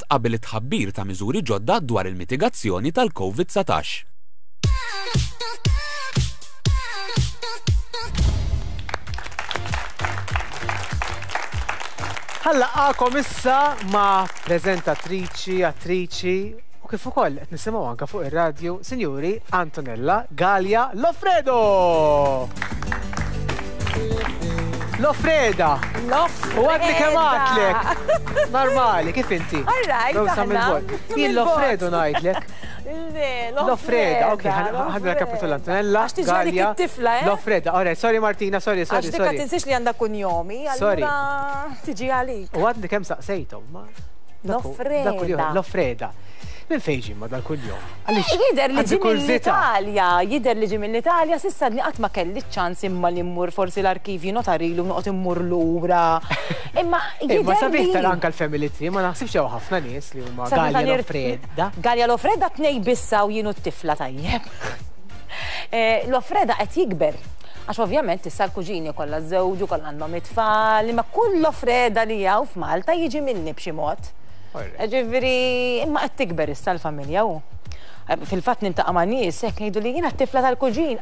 qabel it-tħabbir ta' miżuri ġodda dwar il-mitigazzjoni tal-COVID-19. Ħallaqakom issa ma' preżentatriċi, attriċi u kif ukoll qed nisimgħu anke fuq ir-radju, Sinjuri Antonella Gallia Loffredo. Loffreda. U għadni kemm għadlek. Normali, kif inti? Jien Loffredo ngħidlek. Loffreda, ok, ħadna kapitu l-Antonella, Gallia, Loffreda. Alright, sorry Martina, sorry. Għax dikka tinsix li għandha kunjomi, allura tiġi għalik. U għadni kemm saqsejthom, ma. Loffreda. Min fejn ma dal-kunjom? Jider li ġi mill-Italja, sissa qatt ma kelli ċans imma li mmur forsi l-arkivju notarilu noqgħod immur lura. Imma ma sabiħ tal-anka l-family tree, ma naħsibx hawn ħafna nies li huma Gallia Loffreda. Gallia Loffreda tnej bissa u jienu t-tifla tajjeb. Loffreda qed jikber. Għax ovvjament issa l-kuġini kollha żewġu, kollha għandhom it-tfal, imma kull Loffreda li hawn f'Malta jiġi minni b'xi mod. Ġifiri, imma qed tikber issa l-familja u. Fil-fatt nintaqa' ma' nies hekk ngħidu li jiena t-tifla tal-kuġin.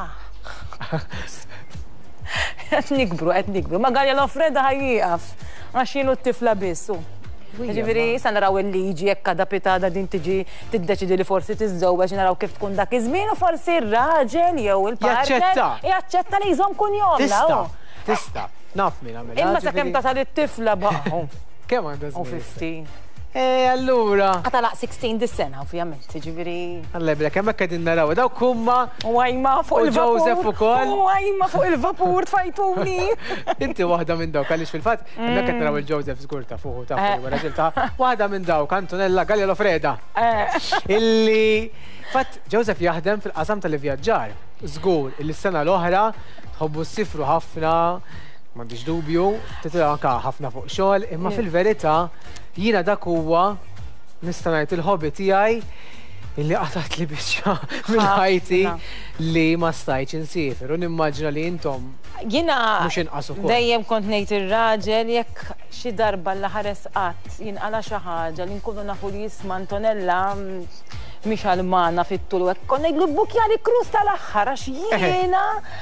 Qed nikbru. Ma Gallia Loffreda ħajjieqaf għax jienu t-tifla biss. Ġifiri, issa naraw il-liġi jekk adapitada din tiġi tiddeċidi li forsi tiżżewweġ naraw kif tkun dak iż-żmien u forsi r-raġel jew il-partner jaċċetta li jżomm kunjom. Tista'. Naf min għamilha. Imma sakemm tasal it-tifla baqgħu. Kemm għandha żmien? 15. Allura. Għatalaq 16 dis-sena, ovvjament, ġiviri. Allebra, kemm hekk qegħdin naraw, daw kumma. U għajma fuq il-vapur. Joseph ukoll. U għajma fuq il-vapur tfajtuni. Inti waħda minn dawk, għaliex fil-fatt, hemmhekk qed naraw il-Joseph żgur ta' fuq ta' fuq raġel ta' waħda minn dawk, Antonella Gallia Loffreda. Illi fatt Joseph jaħdem fil-qasam tal-ivvjaġġar. Żgur, il-sena l-oħra tħobbu s-sifru ħafna. M'għandix dubju, titla anka ħafna fuq xogħol, imma fil-verità jiena dak huwa nista' ngħid il-hobby tiegħi illi qatat li biċċa mill-ħajti li ma stajtx insiefer. U nimmaġina li intom mhux inqas ukoll. Dejjem kont ngħid ir-raġel jekk xi darba l-ħares qatt jinqala xi ħaġa li nkunu nafu li jisma' Antonella mhix Almana fit-tul hekk kont ngħidlu bbukjali krus tal-aħħar għax jiena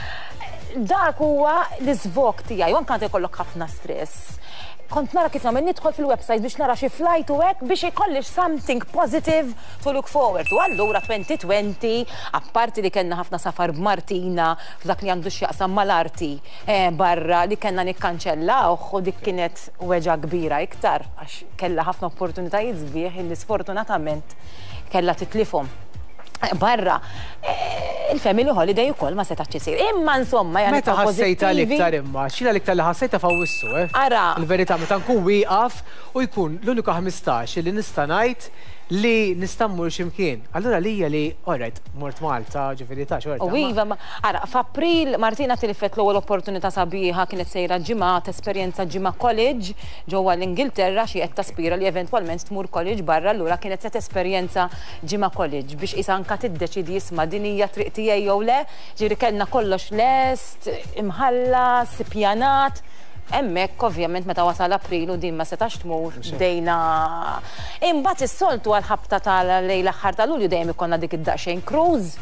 dak huwa l-iżvok tiegħi u anke ikollok ħafna stress. Kont nara kif nagħmel nidħol fil-website biex nara xi flight u hekk biex ikollix something positive to look forward to. Allura 2020, apparti li kellna ħafna safar b'Martina f'dak li għandu x'jaqsam mal-arti barra li kellna nikkanċellawh u dik kienet weġa kbira iktar għax kellha ħafna opportunitajiet sbieħ illi sfortunatament kellha titlifhom. Barra, il-family holiday ukoll ma setax isir. Imma insomma jani meta ħassejta l-iktar imma, xina l-iktar li ħassejta fawissu, Ara. Il-verità meta nkun wieqaf u jkun l-unika 15 li nista' ngħid li nista' mmur x'imkien. Allura lija li alright, mort Malta, ġifieri ta' xorta. U iva, ara, f'April Martina tilfet l-ewwel opportunità sabiħa kienet sejra ġimgħa esperjenza ġimgħa college ġewwa l-Ingilterra xi qed taspira li eventwalment tmur college barra, allura kienet se esperjenza ġimgħa college biex isa anke tiddeċidi jisma' din hija triq tiegħi jew le, ġieri kellna kollox lest, imħallas, ippjanat. Hemmhekk ovvjament meta wasal April u din ma setax tmur bdejna. Imbagħad is-soltu għall-ħabta tal-lejl aħħar ta' Lulju dejjem ikollna dik id-daqsxejn cruise.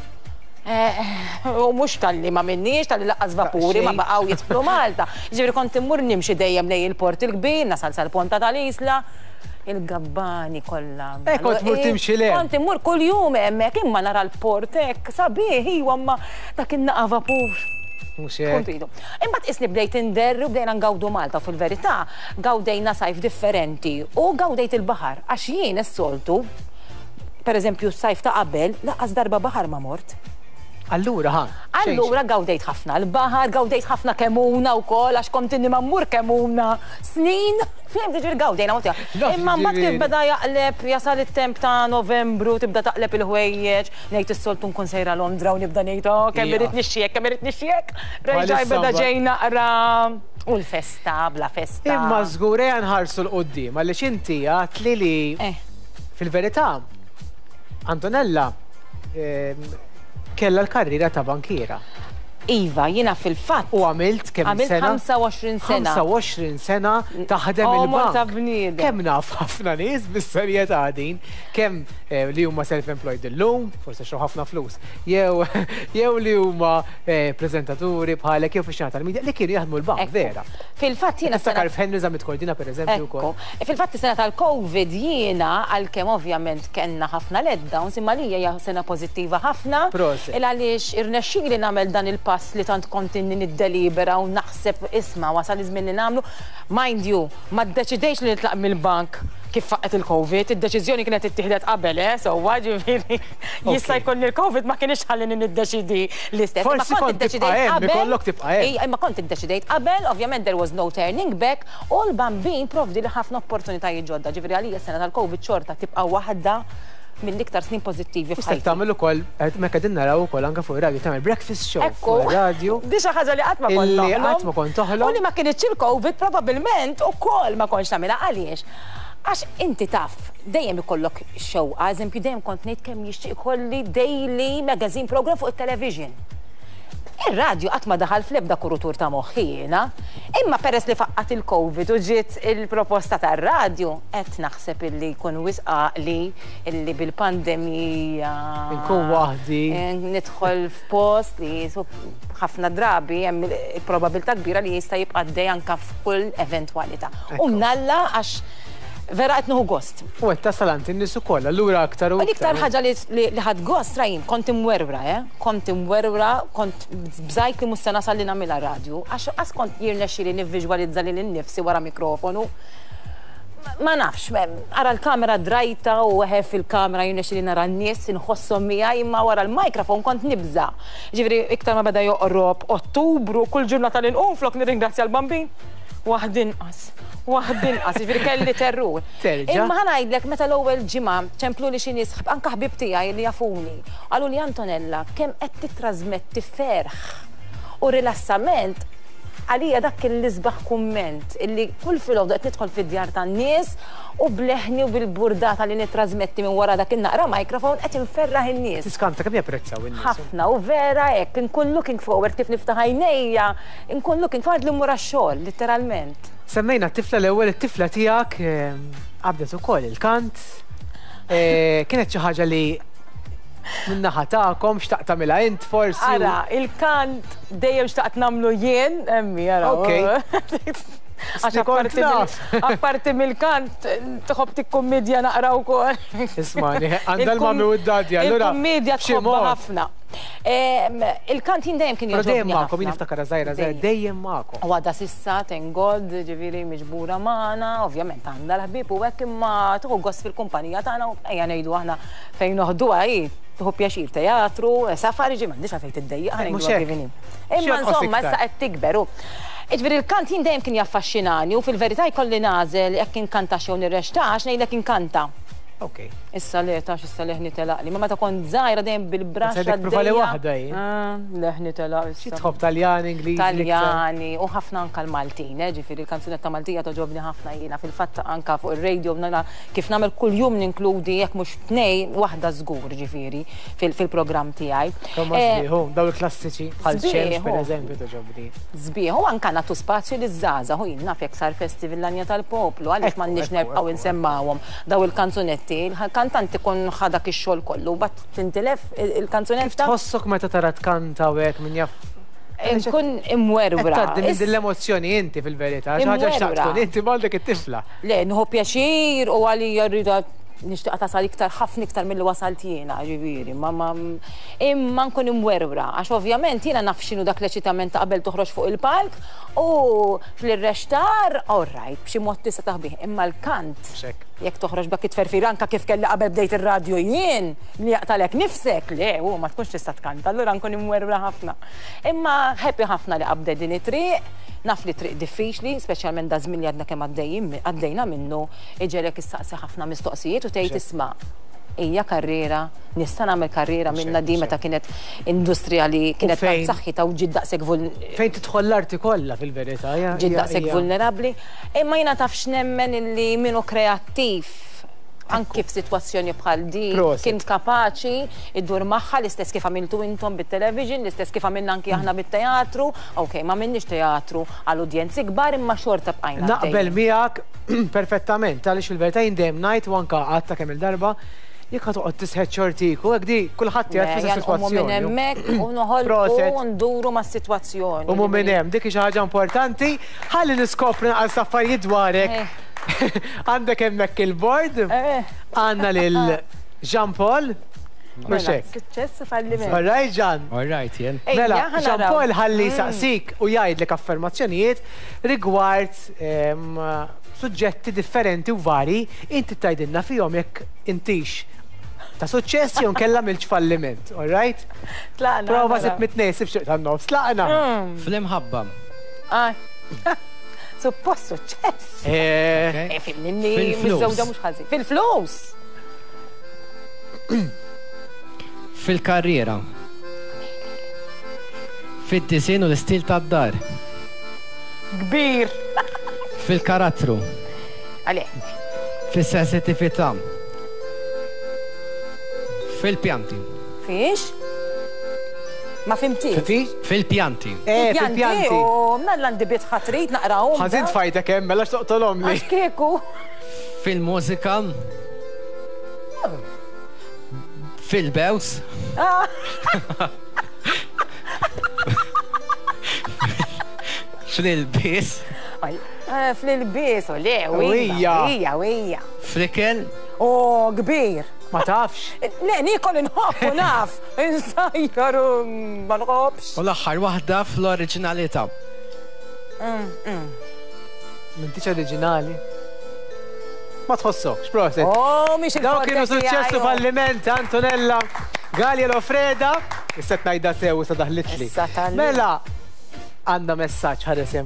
U mhux tal-li ma minniex, tal-li laqqas vapuri ma baqgħu jitflu Malta. Ġifieri kont immur nimxi dejjem lejn il-port il-kbir, nasal sal-Ponta tal-Isla. Il-gabbani kollha. Kont mur timxi le. Kont immur kuljum hemmhekk imma nara l-port hekk sabiħ iwa ma dak in-naqa vapur. Imbagħad isni bdejt inderru bdejna ngawdu Malta fil-verità gawdejna sajf differenti u gawdejt il-baħar għax jien is-soltu pereżempju s-sajf ta' qabel laqqas darba baħar ma mort. Allura gawdejt ħafna l-baħar, gawdejt ħafna kemuna wkoll għax kont inni mammur kemuna snin. Fim tiġri gawdejna motja. Imma mbagħad kif beda jaqleb jasal it-temp ta' Novembru tibda taqleb il-ħwejjeġ, ngħid is-soltu nkun sejra Londra u nibda ngħid kemm irid nixxiek. Reġgħaj beda ġej naqra u l-festa bla festa. Imma żgur nħarsu l-qudiem għaliex inti għatli li fil-verità Antonella kella l-karriera ta' bankiera. Iva, jiena fil-fatt. U għamilt kemm sena? Għamilt 25 sena. 25 sena taħdem il-bank. Ta' bniedem. Kemm naf ħafna nies bis-serjetà din, kemm li huma self-employed illum, forsi xo ħafna flus, jew li huma preżentaturi bħalek jew fix-xana tal-medja li kienu jaħdmu l-bank vera. Fil-fatt jiena Tistakar f'Henry Zamit Kordina pereżempju wkoll. Fil-fatt is-sena tal-Covid jiena għalkemm ovvjament kellna ħafna letdowns imma li hija sena pożittiva ħafna. Il għaliex irnexxieli nagħmel dan il-pass li tant kont inni niddelibera u naħseb isma' wasal iż-żmien li nagħmlu. Mind you, ma ddeċidejx li nitlaq mill-bank kif faqet il-Covid, id-deċiżjoni kienet ittieħdet qabel, sewwa ġifieri jista' jkun il-Covid ma kienx ħallini niddeċidi l-istess. Forsi kont iddeċidejt qabel. Ikollok tibqa' hemm. Imma kont iddeċidejt qabel, ovvjament there was no turning back, u l-bambin provdi li ħafna opportunitajiet ġodda. Ġifieri għalija s-sena tal-Covid xorta tibqa' waħda mill-iktar snin pożittivi f'ħajti. Istek tagħmel ukoll mekk qegħdin naraw ukoll anke fuq ir-radju tagħmel breakfast show fuq ir-radju. Di xi ħaġa li qatt ma kont Li qatt ma kont toħlom. U li ma kienx il-Covid probabbilment ukoll ma kontx tagħmilha għaliex. Għax inti taf, dejjem ikollok xewqa, eżempju dejjem kont ngħid kemm jixtieq ikolli daily magazine program fuq it-television. Ir-radju qatt ma daħal fl-ebda kurutur ta' moħħina, imma peress li faqqat il-Covid u ġiet il-proposta tar-radju, qed naħseb illi jkun wisqaqli illi bil-pandemija Inkun waħdi. Nidħol f'post li ħafna drabi hemm il-probabilità kbira li jista' jibqa' dej anke f'kull eventwalità. U mnalla għax vera qed nieħu gost. U qed tasalant in-nies ukoll, allura aktar u iktar ħaġa li ħadd gost rajin, kont imwerwra, kont imwerwra, kont bżajk li mhux se nasal li nagħmilha radju, għax kont jirnexxieli nivviżwalizza lil innifsi wara mikrofonu. Ma nafx, ara l-kamera drajta u weħe fil-kamera jirnexxieli nara n-nies inħossom miegħi imma wara l-mikrofon kont nibża. Ġifieri iktar ma beda joqrob Ottubru kull ġurnata li nqum flok nirringrazzja l-bambin. Waħd inqas, ġifieri kelli terrur. Imma ħanajdlek meta l-ewwel ġimgħa ċemplu li xi nies anke ħbib tiegħi li jafuni. Qalu li Antonella kemm qed titrasmetti ferħ u rilassament għalija dak il-isbaħ kumment illi kull filgħodu qed nidħol fid-djar tan-nies u bleħni u bil-burdata li nittrasmetti minn wara dak in-naqra mikrofon qed inferraħ in-nies. Tiskanta kemm japprezzaw in-nies. Ħafna u vera hekk inkun looking forward kif niftaħ għajnejja, inkun looking forward li mmur għax-xogħol litteralment. Semmejna t-tifla l-ewwel it-tifla tiegħek qabdet ukoll il-kant. Kienet xi ħaġa li minnaħa tagħkom xtaqt tagħmilha int forsi. Ara, il-kant dejjem xtaqt nagħmlu jien, emmi ara. Apparti mill-kant, tħobb tikkummedja naqra wkoll. Ismani, għandha l-mami u d-dadja. Il-kummedja tħobba ħafna. Il-kant jien dejjem kien jogħġobni. Dejjem magħkom, jien niftakar żgħira dejjem magħkom. U għadha s'issa thank God, ġifieri miġbura magħna, ovvjament għandha l-ħbieb u hekk imma tieħu gost fil-kumpanija tagħna u ejja ngħidu aħna fejn noħduha tieħu pjaċir teatru, safari ġi m'għandix għalfejn tiddejjaq ħanejdu. Imma insomma issa qed tikberu. Ġifieri il-kant jien dejjem kien jaffaxxinani u fil-verità jkolli nażel jekk inkantax jew nirrextax ngħidlek inkanta. Issa leħtax, issa leħni telaqli. Ma meta kont żgħira dejjem bil-braċċa. Sedek prova waħda leħni telaq. Xi tħobb Taljani, Ingliżi. Taljani u ħafna anke l-Maltin, ġifieri l-kanzunetta Maltija toġobni ħafna jiena. Fil-fatt anke fuq ir-radio kif nagħmel kuljum ninkludi jekk mhux tnejn waħda żgur ġifieri fil-programm tiegħi. Daw il-klassiċi bħal ċemx pereżempju toġobni. Żbieħu anke nagħtu spazju liż-żgħażagħ u jien naf jekk sar festival l-Anja tal-Poplu għaliex m'għandniex nerbqgħu insemmawhom daw il-kanzunetti. Il-kantanti kun ħadak ix-xogħol kollu, bat tintilef il-kanzunetta. Tħossok meta tara tkanta u hekk min jaf. Nkun imwerwra. Tgħaddi minn l-emozzjoni inti fil-verità, xi ħaġa xtaqt tkun inti m'għandek it-tifla. Le, nħu pjaċir u għalija rrida nixtieq tasal iktar ħafna iktar milli wasalt jiena, ġifieri, imma nkun imwerwra għax ovvjament jiena naf x'inhu dak l-eċitament qabel toħroġ fuq il-palk u fl-irrextar all right b'xi mod tista' taħbih, imma l-kant jekk toħroġ dak it-tferfir anke kif kelli qabel bdejt ir-radju jien li jaqtalek nifsek, le u ma tkunx tista' tkanta, allura nkun imwerwra ħafna. Imma happy ħafna li qabdet din it-triq, naf li triq diffiċli, speċjalment da żmien li għadna kemm għaddejna minnu, iġelek issaqsi ħafna mistoqsijiet u tgħid isma' hija karriera, nista' nagħmel karriera minna di meta kienet industrija li kienet tant saħħitha u ġid daqshekk fejn tidħol l-arti kollha fil-verità. Ġid daqshekk vulnerabbli, imma jiena taf x'nemmen illi minnu kreattiv anki f'sitwazzjoni bħal di kien kapaċi iddur magħha l-istess kif għamiltu intom bit-television, l-istess kif għamilna anki aħna bit-teatru. Okej, ma minnix teatru għal-udjenzi kbar imma xorta bqajna. Naqbel miegħek perfettament, għaliex il-verità jindem ngħid u anke għadta kemm il-darba jekk ħatoqgħod tisħed xortiku, hekk di kulħadd jgħid f'isa sitwazzjoni. Minn hemmhekk u noħolqu nduru mas-sitwazzjoni. U minn hemm dik xi ħaġa importanti, ħalli niskopri naqas affarijiet dwarek. Għandek hemmhekk il-bord, għandna lil Jean Paul. Suċċess u falliment. All right, Jan. All right, jen. Mela, Jean Paul ħalli saqsik u jgħidlek affermazzjonijiet rigward suġġetti differenti u vari, inti tajdilna fihom jekk intix ta' suċċess jew nkella milx falliment, all right? Tlaqna. Prova sitt mitnejsib xi tan-nofs, tlaqna. Fl-imħabba. Suppost suċċess. Fil-nimni miż-żewġa mhux ħażin. Fil-flus. Fil-karriera. Fid-disin u l-istil tad-dar. Kbir. Fil-karattru. Għalek. Fil-sensitività. Fil-pjanti. Fiex? Ma fimti? Fil-pjanti. Fil-pjanti. U nallandi bit ħatrit naqrawhom. Ħażin tfajtek hemm mela x'toqtolhom li. Għax kieku. Fil-mużika. Fil-bews. Fil-bis. Fil-bis, u le, wija. Flikel. O, kbir. Ma tafx. Le, nikol nħobbu naf. Insajjar ma nħobx. U l-axħar wahda fl-oriġinalità. M'intix oriġinali. Ma tħossokx, proset. Oh, miex il-fordet. Daw kienu suċċessu falliment, Antonella Gallia Lofreda. Issa tnajda sew, issa daħlitli. Mela, għandha messaġġ ħaresem.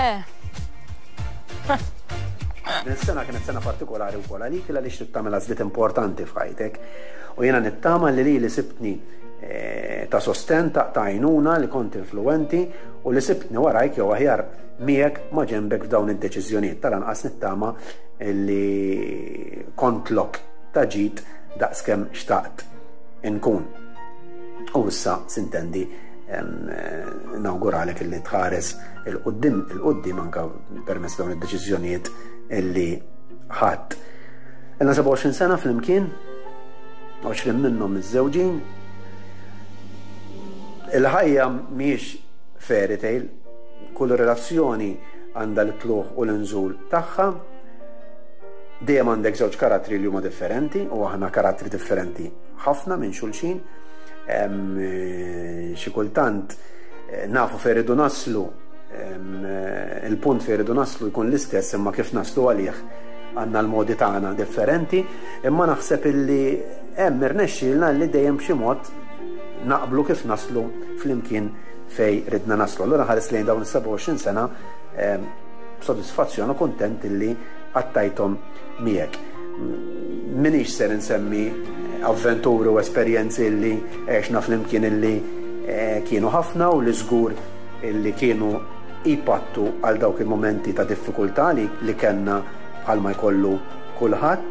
Is-sena kienet sena partikolari wkoll għalik għaliex tittamel għażliet importanti f'ħajtek u jiena nittama li sibtni ta' sosten ta' għajnuna li kont influenti u li sibtni warajk jew aħjar miegħek ma' ġembek f'dawn id-deċiżjonijiet tal-anqas nittama li kont lok ta' ġid daqskemm xtaqt inkun. U issa sintendi nawguralek illi tħares il-qoddim anka permezz dawn id-deċiżjonijiet illi ħadd. Ilna 27 sena fl-imkien, 20 minnhom iż-żewġin. Il-ħajja mhijiex fairy tale, kull relazzjoni għandha l-tluħ u l-inżul tagħha. Dejjem għandek żewġ karattri li huma differenti u aħna karattri differenti ħafna minn xulxin. Xi kultant nafu fejn iridu naslu, il-punt fejn iridu naslu jkun l-istess imma kif naslu għalih għandna l-modi tagħna differenti, imma naħseb illi hemm irnexxielna li dejjem b'xi mod naqblu kif naslu flimkien fejn ridna naslu. Allura ħares lejn dawn is-27 sena b'sodisfazzjon u kuntent illi għattajthom miegħek. Minix ser insemmi avventuri u esperjenzi illi għexna flimkien illi kienu ħafna u li żgur illi kienu ipattu għal dawk il-momenti ta' diffikultà li kellna bħalma jkollu kulħadd.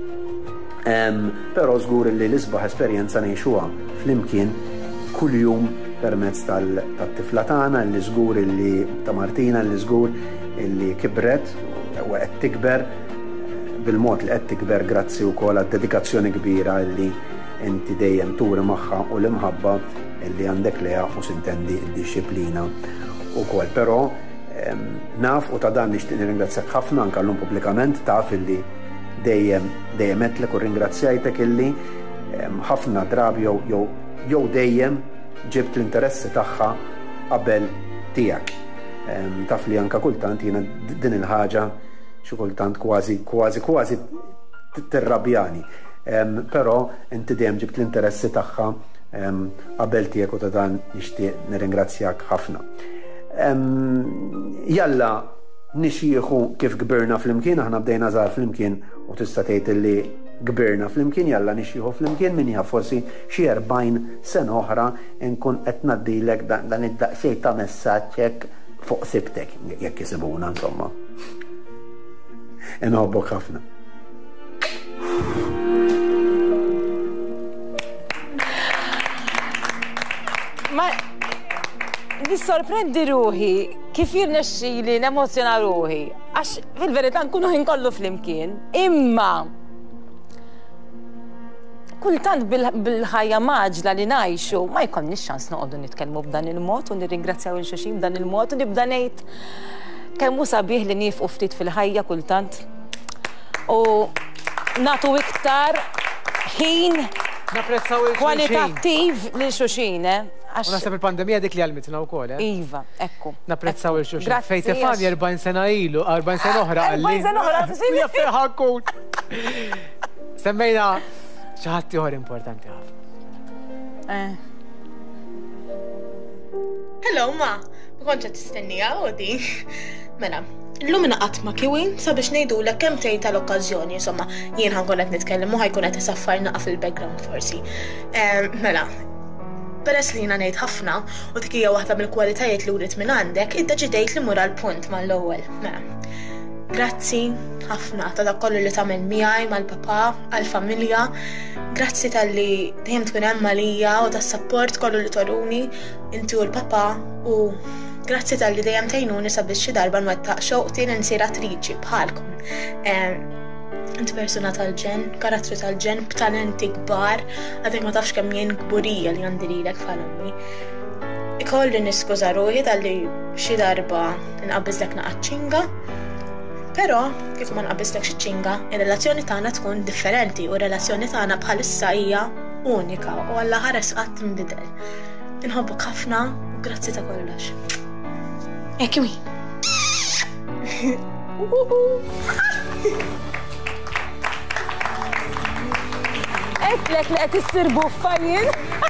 Però żgur illi l-isbaħ esperjenza ngħixuha flimkien kuljum permezz tat-tifla tagħna li żgur illi ta' Martina li żgur illi kibret u qed tikber bil-mod li qed tikber grazzi wkoll għad-dedikazzjoni kbira illi inti dejjem turi magħha u l-imħabba illi għandek leha u sintendi d-disciplina wkoll. Però naf u ta' dan nixtieq nirringrazzjak ħafna anke llum pubblikament, taf illi dejjem għedlek u ringrazzjajtek illi ħafna drabi jew dejjem ġibt l-interessi tagħha qabel tiegħek. Taf li anke kultant jiena din il-ħaġa xi kultant kważi tirrabjani. Però inti dejjem ġibt l-interessi tagħha qabel tiegħek u ta' dan nixtieq nirringrazzjak ħafna. Jalla nixjieħu kif kbirna flimkien, aħna bdejna żgħar flimkien u tista' tgħid li kbirna flimkien, jalla nixjieħu flimkien min jaf forsi xi 40 sena oħra nkun qed ngħaddilek dan id-daqsxejn ta' messaġġ hekk fuq sibtek jekk isibuna insomma. Inħobbok ħafna. nissorprendi ruħi kif jirnexxili nemozjona ruħi. Għax fil-verità nkunu ħin flimkien. Imma kultant bil-ħajja maġla li ngħixu ma jkollniex xans noqogħdu nitkellmu b'dan il-mod u nirringrazzjaw il-xulxin b'dan il-mod u nibda ngħid kemm hu sabiħ li nifqu ftit fil-ħajja kultant u nagħtu iktar ħin kwalitattiv lil xulxin, U naħseb il-pandemija dik li għalmitna wkoll, Iva, ekku. Napprezzaw il-xulxin. Fejn Stefani 40 sena ilu, 40 sena oħra għalli. 40 sena oħra, ħakkun. Semmejna xi ħadd ieħor importanti ħafna. Hello, ma kontx tistennija għodi. Mela, l-lum naqat ma kiwi sabiex ngħidulek kemm tgħid tal-okkażjoni, insomma, jien ħankun qed nitkellem u ħajkun qed isaffar naqa' fil-background forsi. Mela, peress li jiena ngħid ħafna u dik hija waħda mill-kwalitajiet li wrid minn għandek, iddeċidejt li mur għall-punt mal-ewwel. Mela, grazzi ħafna ta' dak kollu li tagħmel miegħi mal-papà, għall-familja. Grazzi tal-li dejjem tkun hemm għalija u tas-sapport kollu li toruni inti u l-papà u grazzi tal-li dejjem tgħinuni sabiex xi darba nwettaq xoqti li nsir attriċi bħalkom. Inti persuna tal-ġen, karattru tal-ġen, b'talenti kbar, għadek ma tafx kemm jien kburija li għandi lilek bħal ommi. Ikolli niskuża ruħi tal-li xi darba nqabbiżlek naqaċċinga, però kif ma nqabbiżlek xi ċinga, ir-relazzjoni tagħna tkun differenti u r-relazzjoni tagħna bħalissa hija unika u alla ħares qatt tinbidel. Inħobbok ħafna u grazzi ta' kollox. Ekwi. Eklek li qed issir buffajin.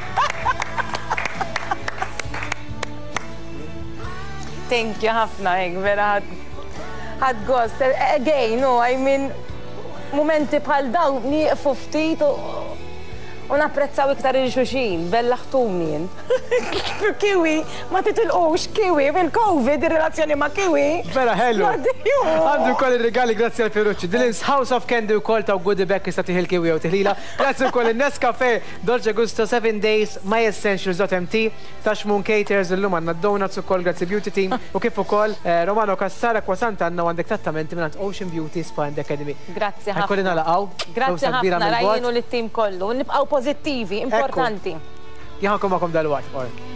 Thank you ħafna, vera ħad gost. Again, I mean, momenti bħal dawn nieqfu ftit u napprezzaw iktar il-xuxin, bella ħtumin. Kiwi, ma titilqux Kiwi, fil-Covid, il-relazzjoni ma' Kiwi. Vera, hello. Għandu koll il-regali grazzi għal Ferrucci. Dillins House of Candy u koll ta' Goodie Back jista' tiħil Kiwi u tiħlila. Grazzi koll il-Nescafe, Dolce Gusto 7 Days, My Essentials.mt, Tashmoon Caters, il-lum għanna donuts u koll grazzi Beauty Team u kif u koll Romano Kassara kwasanta għanna għandek trattamenti minnant Ocean Beauty Spa and Academy. Grazzi ħafna. Għakolina laqaw. Grazzi ħafna, rajjinu l-tim kollu. Nibqaw pozittivi, importanti. Jħankom għakom dal-waqt,